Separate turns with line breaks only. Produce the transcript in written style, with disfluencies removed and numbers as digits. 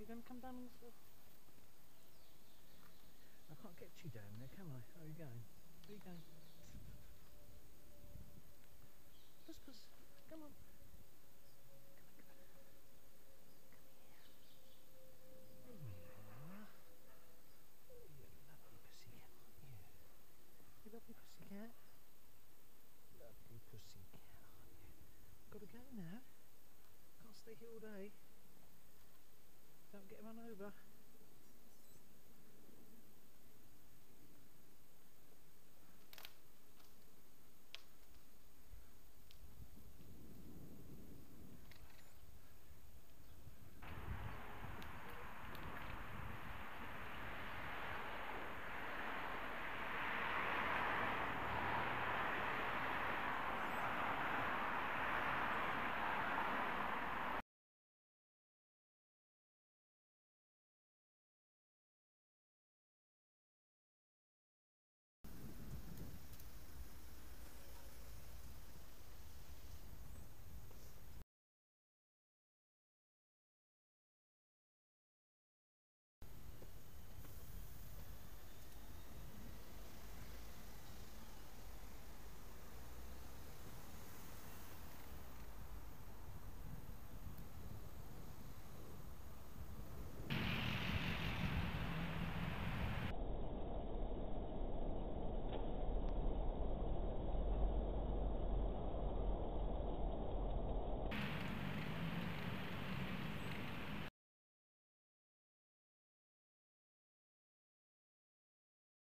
You're going to come down on the floor? I can't get you down there, can I? Where are you going? Where are you going? Puss, puss. Come on. Come on, come on. Come here. Oh, you lovely pussycat, aren't you? You lovely pussycat. Lovely pussycat, aren't you? Got to go now. Can't stay here all day. Don't get run over.